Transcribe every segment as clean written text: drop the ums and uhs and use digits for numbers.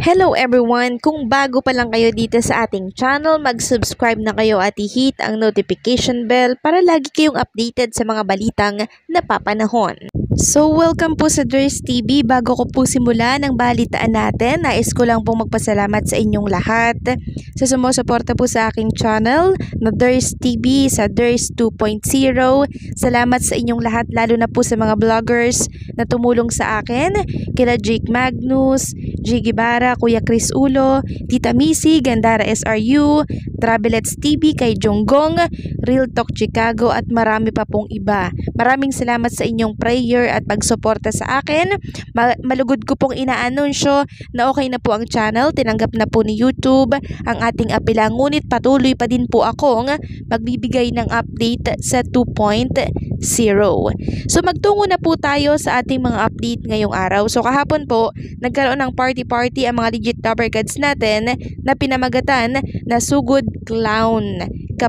Hello everyone! Kung bago pa lang kayo dito sa ating channel, mag-subscribe na kayo at i-hit ang notification bell para lagi kayong updated sa mga balitang napapanahon. So welcome po sa Ders TV. Bago ko po simula ng balitaan natin, nais ko lang pong magpasalamat sa inyong lahat sa sumusuporta po sa aking channel na Ders TV sa Ders 2.0. Salamat sa inyong lahat, lalo na po sa mga vloggers na tumulong sa akin, kila Jake Magnus, Jiggy Bara, Kuya Chris Ulo, Tita Missy, Gandara SRU, Travelets TV, kay Jonggong, Real Talk Chicago at marami pa pong iba. Maraming salamat sa inyong prayer at pagsuporta sa akin. Malugod ko pong inaanunsyo na okay na po ang channel, tinanggap na po ni YouTube ang ating apela, ngunit patuloy pa din po akong magbibigay ng update sa 2.0. So magtungo na po tayo sa ating mga update ngayong araw. So kahapon po, nagkaroon ng party ang mga legit lover gods natin na pinamagatan na Sugod Clowns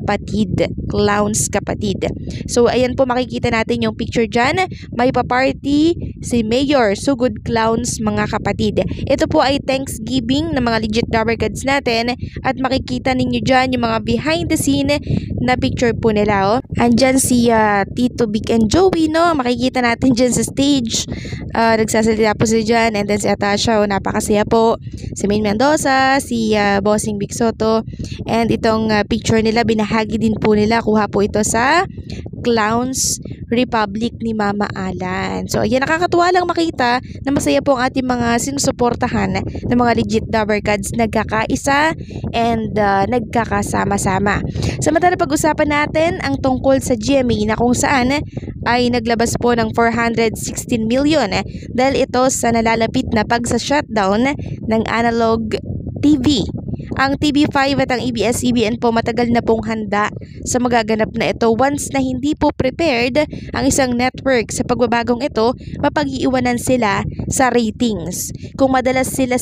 Kapatid. So ayan po, makikita natin yung picture dyan. May pa-party si Mayor Sugod Clowns mga kapatid. Ito po ay Thanksgiving ng mga legit lover gods natin at makikita ninyo dyan yung mga behind the scene na picture po nila. Andyan si Tito Big and Joey, no? Makikita natin dyan sa stage. Nagsasalita po sila dyan. And then si Atasha, napakasaya po. Si Maine Mendoza, si Bossing Big Soto. And itong picture nila, binahagi din po nila. Kuha po ito sa Clowns Republic ni Mama Alan. So ayan, nakakatuwa lang makita na masaya po ang ating mga sinusuportahan ng mga legit lover gods, nagkakaisa and nagkakasama-sama. Samantala, pag-usapan natin ang tungkol sa GMA na kung saan ay naglabas po ng 416 million dahil ito sa nalalapit na pagsa-shutdown ng analog TV. Ang TV5 at ang ABS-CBN po matagal na pong handa sa magaganap na ito. Once na hindi po prepared ang isang network sa pagbabagong ito, mapag-iiwanan sila sa ratings. Kung madalas sila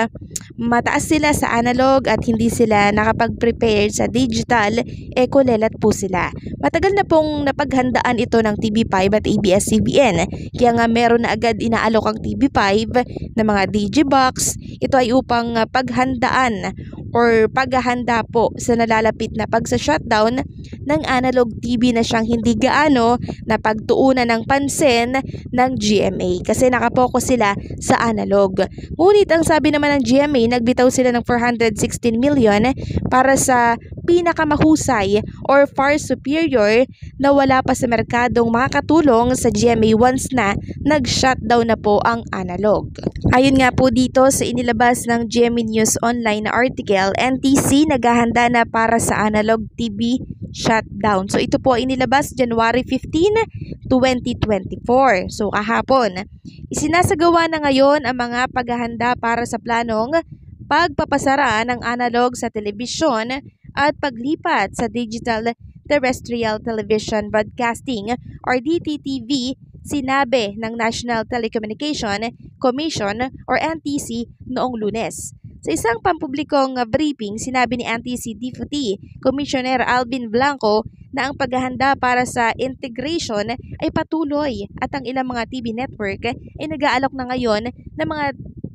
mataas sila sa analog at hindi sila nakapag-prepare sa digital, kulelat po sila. Matagal na pong napaghandaan ito ng TV5 at ABS-CBN. Kaya nga meron na agad inaalok ang TV5 na mga Digibox. Ito ay upang paghandaan or paghahanda po sa nalalapit na pagsa-shutdown ng analog TV na siyang hindi gaano na pagtuunan ng pansin ng GMA kasi nakapokus sila sa analog. Ngunit ang sabi naman ng GMA, nagbitaw sila ng 416 million para sa pinakamahusay or far superior na wala pa sa merkadong makakatulong sa GMA once na nag-shutdown na po ang analog. Ayun nga po dito sa inilabas ng GMA News Online na article, NTC naghahanda na para sa analog TV shutdown. So ito po inilabas January 15, 2024. So kahapon. Isinasagawa na ngayon ang mga paghahanda para sa planong pagpapasara ng analog sa telebisyon at paglipat sa Digital Terrestrial Television Broadcasting or DTTV, sinabi ng National Telecommunication Commission or NTC noong Lunes. Sa isang pampublikong briefing, sinabi ni NTC Deputy Commissioner Alvin Blanco na ang paghahanda para sa integration ay patuloy at ang ilang mga TV network ay nag-aalok na ngayon ng mga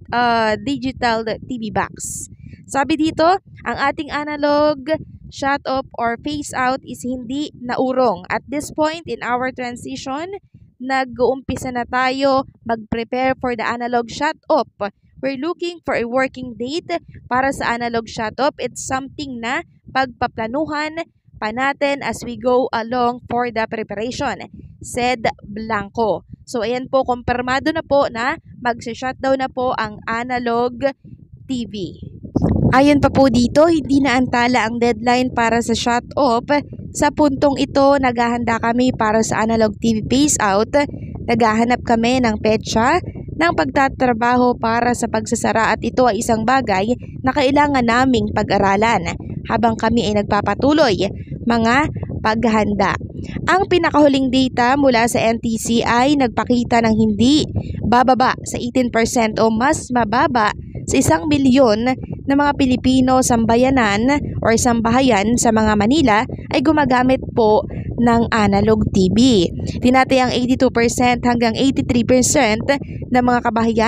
digital TV box. Sabi dito, ang ating analog shut off or phase out is hindi naurong. At this point in our transition, nag-uumpisa na tayo mag-prepare for the analog shut off. We're looking for a working date para sa analog shut off. It's something na pagpaplanuhan pa natin as we go along for the preparation, said Blanco. So ayan po, kumpirmado na po na mag-shutdown na po ang analog TV. Ayon pa po dito, hindi na antala ang deadline para sa shut-off. Sa puntong ito, naghahanda kami para sa analog TV phase-out. Naghahanap kami ng petsa ng pagtatrabaho para sa pagsasara at ito ay isang bagay na kailangan naming pag-aralan habang kami ay nagpapatuloy mga paghahanda. Ang pinakahuling data mula sa NTC ay nagpakita ng hindi bababa sa 18% o mas mababa sa 1 milyon na mga Pilipino sambayanan o sambahayan sa mga Manila ay gumagamit po ng analog TV. Tinatayang 82% hanggang 83% ng mga kabahayan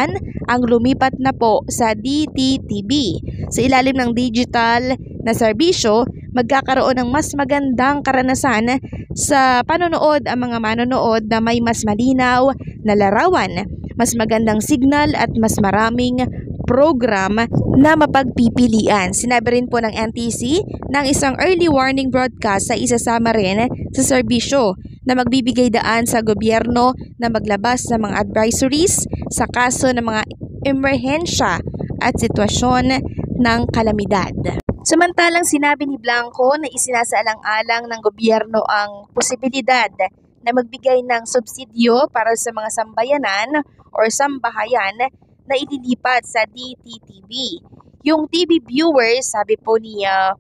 ang lumipat na po sa DTTV. Sa ilalim ng digital na serbisyo, magkakaroon ng mas magandang karanasan sa panonood ang mga manonood na may mas malinaw na larawan, mas magandang signal at mas maraming program na mapagpipilian. Sinabi rin po ng NTC ng isang early warning broadcast sa isasama rin sa serbisyo na magbibigay daan sa gobyerno na maglabas ng mga advisories sa kaso ng mga emerhensya at sitwasyon ng kalamidad. Samantalang sinabi ni Blanco na isinasaalang-alang ng gobyerno ang posibilidad na magbigay ng subsidyo para sa mga sambayanan or sambahayan na ililipat sa DTTV. Yung TV viewers, sabi po ni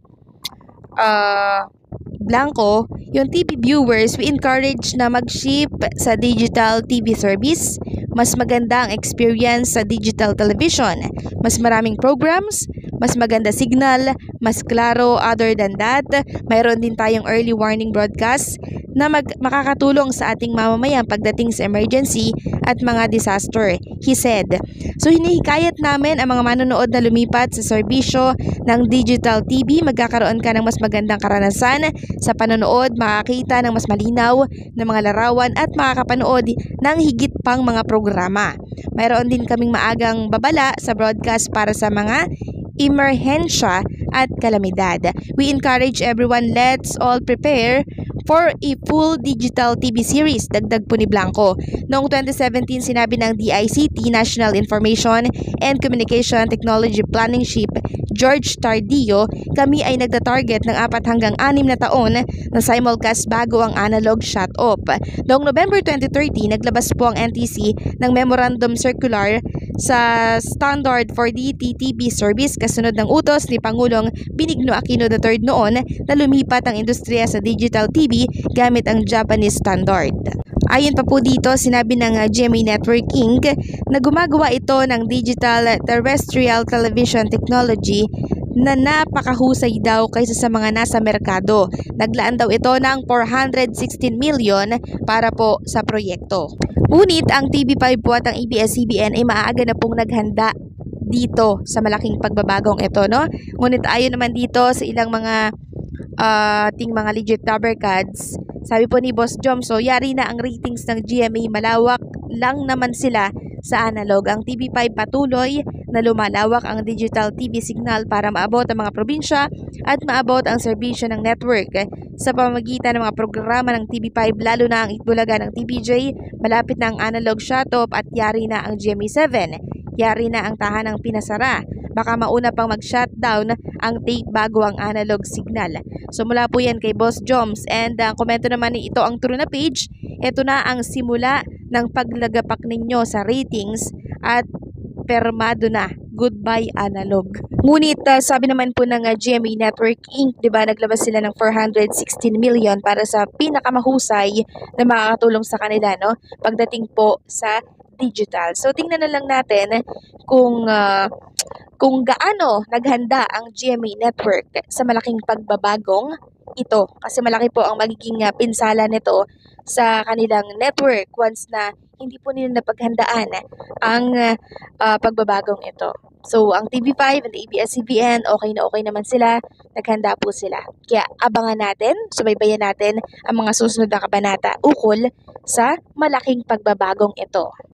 Blanco, yung TV viewers, we encourage na mag-shift sa digital TV service. Mas maganda ang experience sa digital television. Mas maraming programs, mas maganda signal, mas klaro. Other than that, mayroon din tayong early warning broadcast na makakatulong sa ating mamamayan pagdating sa emergency at mga disaster, he said. So hinihikayat namin ang mga manonood na lumipat sa serbisyo ng digital TV. Magkakaroon ka ng mas magandang karanasan sa panonood, makakita ng mas malinaw na mga larawan at makakapanood ng higit pang mga programa. Mayroon din kaming maagang babala sa broadcast para sa mga emerhensya at kalamidad. We encourage everyone, let's all prepare for a full digital TV series, dagdag po ni Blanco. Noong 2017, sinabi ng DICT, National Information and Communication Technology Planning Chief George Tardillo, kami ay nagta-target ng 4 hanggang 6 na taon na simulcast bago ang analog shut-off. Noong November 2030, naglabas po ang NTC ng Memorandum Circular sa Standard for DTTV Service kasunod ng utos ni Pangulong Benigno Aquino III noon na lumipat ang industriya sa digital TV gamit ang Japanese standard. Ayon pa po dito, sinabi ng GMA Network Inc. na gumagawa ito ng digital terrestrial television technology na napakahusay daw kaysa sa mga nasa merkado. Naglaan daw ito ng 416 million para po sa proyekto. Ngunit ang TV5 po at ang ABS-CBN ay maaga na pong naghanda dito sa malaking pagbabagong ito, no? Ngunit ayon naman dito sa ilang mga mga legit Dabarkads, sabi po ni Boss Jomso, yari na ang ratings ng GMA, malawak lang naman sila sa analog. Ang TV5 patuloy na lumalawak ang digital TV signal para maabot ang mga probinsya at maabot ang serbisyo ng network sa pamamagitan ng mga programa ng TV5, lalo na ang Itbulaga ng TVJ. Malapit na ang analog shut-off at yari na ang GMA7. Yari na ang tahanang pinasara. Baka mauna pang mag-shutdown ang tape bago ang analog signal. So mula po yan kay Boss Joms. And komento naman ni ito ang True na page. Ito na ang simula ng paglagapak ninyo sa ratings at permado na. Goodbye analog. Ngunit sabi naman po ng GMA Network Inc., 'di ba, naglabas sila ng 416 million para sa pinakamahusay na makakatulong sa kanila, no, pagdating po sa digital. So tingnan na lang natin kung gaano naghanda ang GMA Network sa malaking pagbabagong ito. Kasi malaki po ang magiging pinsala nito sa kanilang network once na hindi po nila napaghandaan ang pagbabagong ito. So, ang TV5 and ABS-CBN, okay naman sila. Naghanda po sila. Kaya abangan natin, subaybayan natin ang mga susunod na kabanata ukol sa malaking pagbabagong ito.